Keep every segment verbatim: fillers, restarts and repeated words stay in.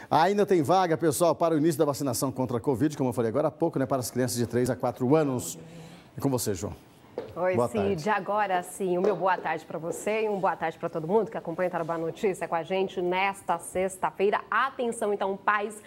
Ainda tem vaga, pessoal, para o início da vacinação contra a Covid, como eu falei agora há pouco, né, para as crianças de três a quatro anos. É com você, João. Oi, boa Cid. Tarde. Agora sim, o meu boa tarde para você e um boa tarde para todo mundo que acompanha o Tarobá Notícia com a gente nesta sexta-feira. Atenção, então, pais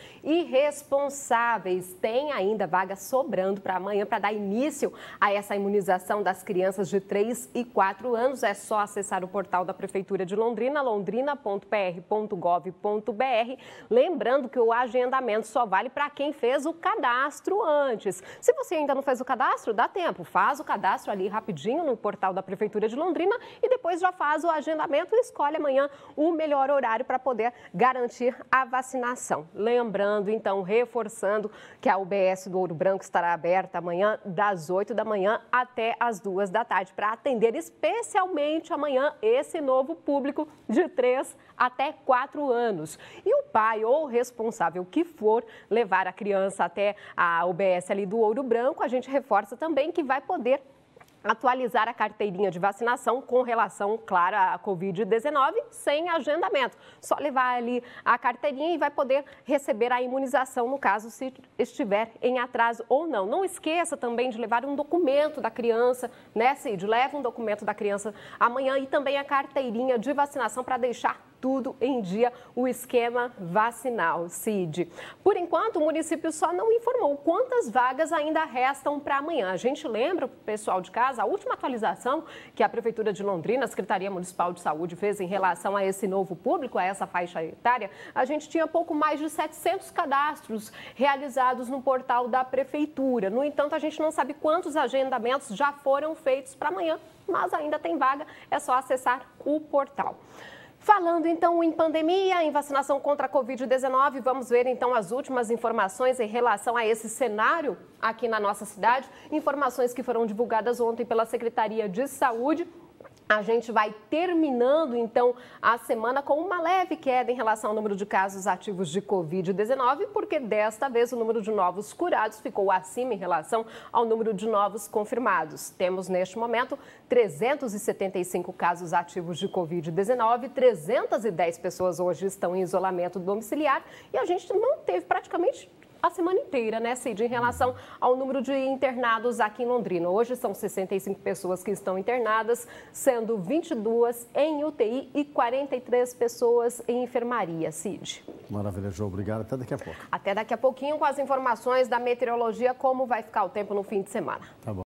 irresponsáveis. Tem ainda vaga sobrando para amanhã para dar início a essa imunização das crianças de três e quatro anos. É só acessar o portal da Prefeitura de Londrina, londrina ponto p r ponto gov ponto b r. Lembrando que o agendamento só vale para quem fez o cadastro antes. Se você ainda não fez o cadastro, dá tempo. Faz o cadastro ali rapidinho no portal da Prefeitura de Londrina e depois já faz o agendamento e escolhe amanhã o melhor horário para poder garantir a vacinação. Lembrando, então, reforçando que a U B S do Ouro Branco estará aberta amanhã das oito da manhã até as duas da tarde para atender especialmente amanhã esse novo público de três até quatro anos. E o pai ou responsável que for levar a criança até a U B S ali do Ouro Branco, a gente reforça também que vai poder atualizar a carteirinha de vacinação com relação, claro, à covid dezenove, sem agendamento. Só levar ali a carteirinha e vai poder receber a imunização, no caso, se estiver em atraso ou não. Não esqueça também de levar um documento da criança, né, Cid? Leva um documento da criança amanhã e também a carteirinha de vacinação para deixar tudo em dia, o esquema vacinal, Cid. Por enquanto, o município só não informou quantas vagas ainda restam para amanhã. A gente lembra, pessoal de casa, a última atualização que a Prefeitura de Londrina, a Secretaria Municipal de Saúde, fez em relação a esse novo público, a essa faixa etária, a gente tinha pouco mais de setecentos cadastros realizados no portal da Prefeitura. No entanto, a gente não sabe quantos agendamentos já foram feitos para amanhã, mas ainda tem vaga, é só acessar o portal. Falando então em pandemia, em vacinação contra a covid dezenove, vamos ver então as últimas informações em relação a esse cenário aqui na nossa cidade. Informações que foram divulgadas ontem pela Secretaria de Saúde. A gente vai terminando, então, a semana com uma leve queda em relação ao número de casos ativos de covid dezenove, porque desta vez o número de novos curados ficou acima em relação ao número de novos confirmados. Temos, neste momento, trezentos e setenta e cinco casos ativos de covid dezenove, trezentas e dez pessoas hoje estão em isolamento domiciliar e a gente manteve praticamente a semana inteira, né, Cid, em relação ao número de internados aqui em Londrina. Hoje são sessenta e cinco pessoas que estão internadas, sendo vinte e duas em U T I e quarenta e três pessoas em enfermaria, Cid. Maravilha, João. Obrigado. Até daqui a pouco. Até daqui a pouquinho com as informações da meteorologia, como vai ficar o tempo no fim de semana. Tá bom.